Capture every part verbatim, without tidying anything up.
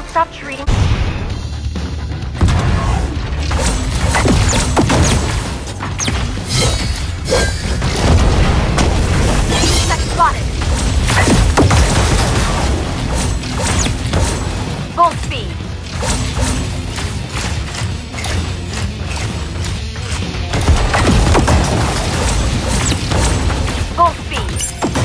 stop treating... Spotted. Full speed. Full speed.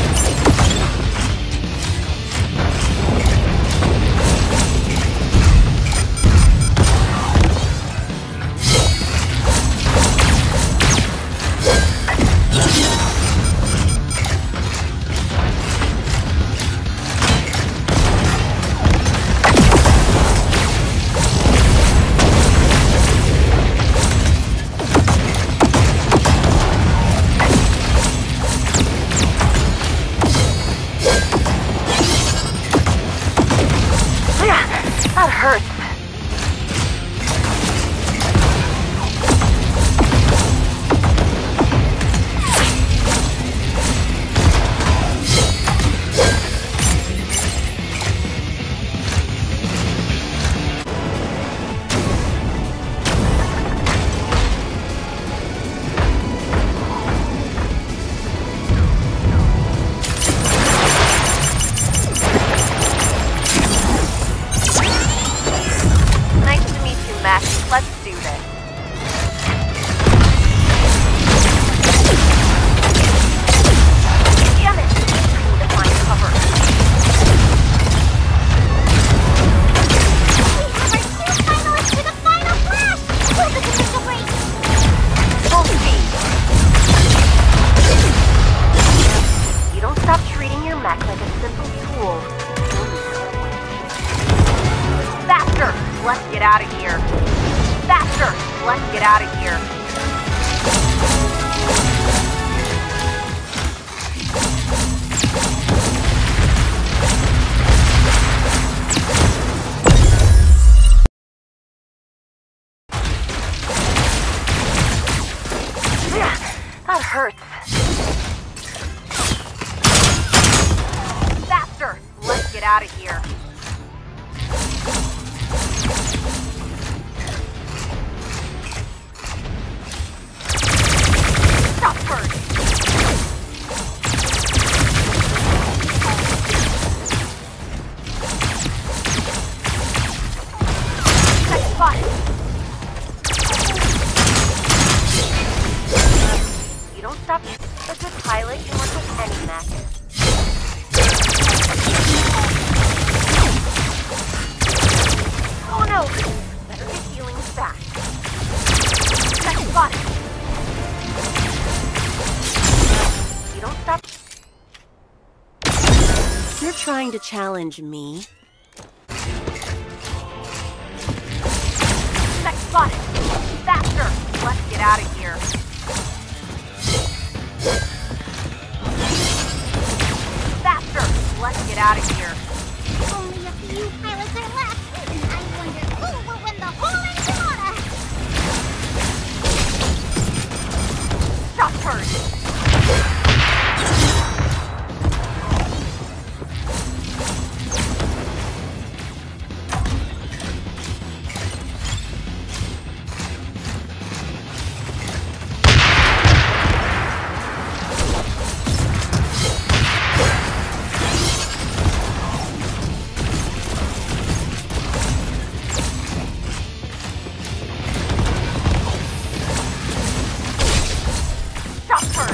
That hurts. Let's do this. Damn it! I need to find cover. We have our two finalists for the final blast! Will this official race? Full speed. You don't stop treating your mech like a simple tool. Faster! Let's get out of here. Faster! Let's get out of here. Yeah, that hurts. Faster! Let's get out of here. Stop first! Next spot! You don't stop. A good pilot can work with any mech. Oh no! Better get healing fast. Next spot! You don't stop. You're trying to challenge me. Next spotted! Faster! Let's get out of here. Faster! Let's get out of here. Only a few pilots are left, and I wonder who will win the whole enchilada! Stop first! Stop first!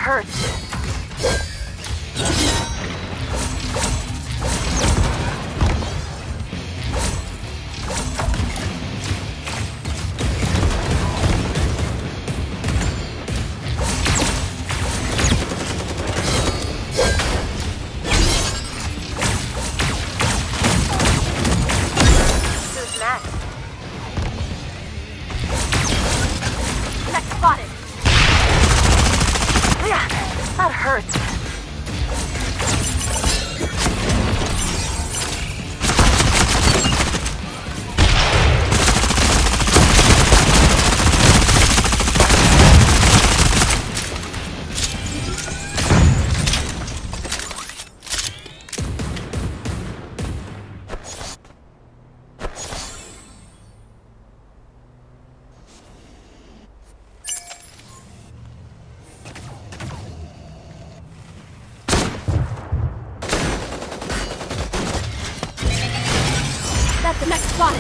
hurts. Who's next? Next spotted. Yeah, that hurts. That's the next spotted.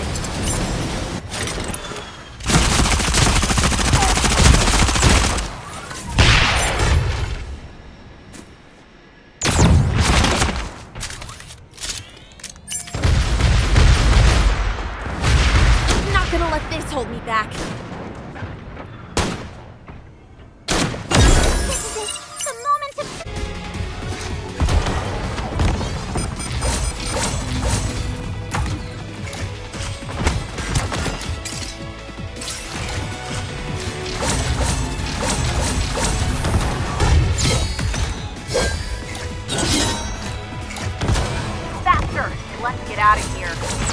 Not gonna let this hold me back. This is it. The moment of... Faster! Let's get out of here.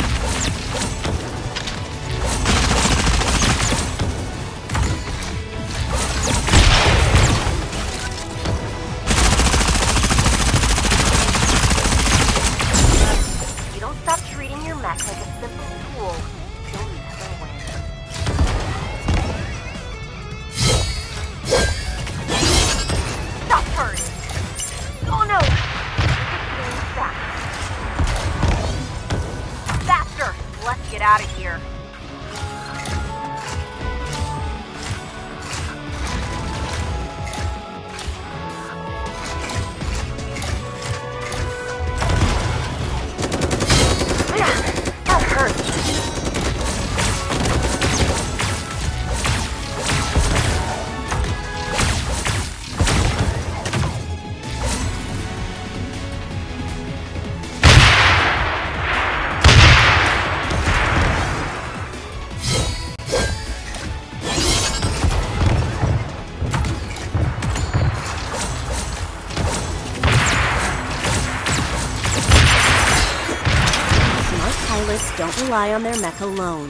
If you don't stop treating your mech like a simple tool, you'll never win. Stop hurting! Oh no! Faster! Let's get out of here. That hurts. Smart pilots don't rely on their mech alone.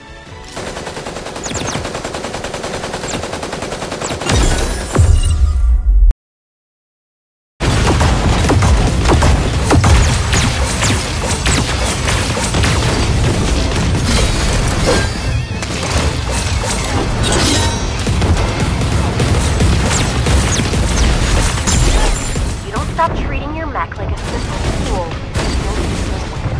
If you don't stop treating your mech like a simple tool, you'll never win.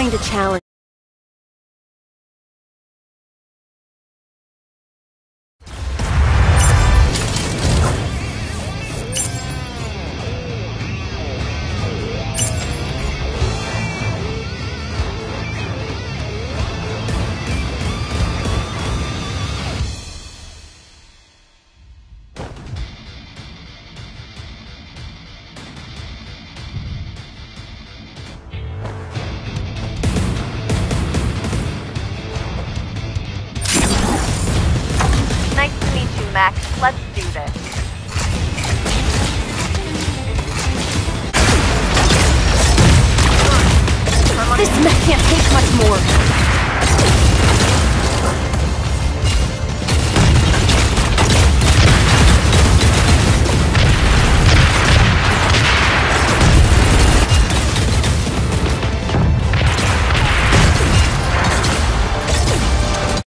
going to challenge. Nice to meet you, Max. Let's do this. This mech can't take much more.